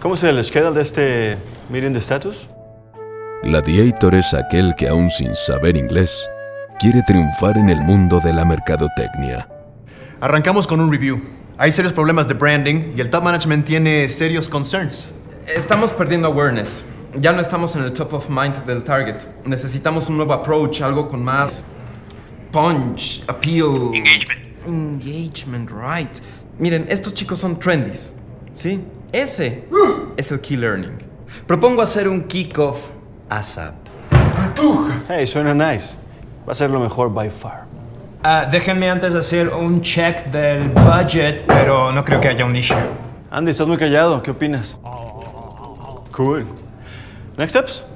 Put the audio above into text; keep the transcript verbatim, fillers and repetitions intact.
¿Cómo es el schedule de este meeting de status? Gladiator es aquel que, aún sin saber inglés, quiere triunfar en el mundo de la mercadotecnia. Arrancamos con un review. Hay serios problemas de branding y el top management tiene serios concerns. Estamos perdiendo awareness. Ya no estamos en el top of mind del target. Necesitamos un nuevo approach, algo con más punch, appeal. Engagement. Engagement, right. Miren, estos chicos son trendies, ¿sí? Ese es el key learning. Propongo hacer un kickoff ASAP. Hey, suena nice. Va a ser lo mejor by far. Uh, déjenme antes hacer un check del budget, pero no creo que haya un issue. Andy, estás muy callado. ¿Qué opinas? Cool. Next steps?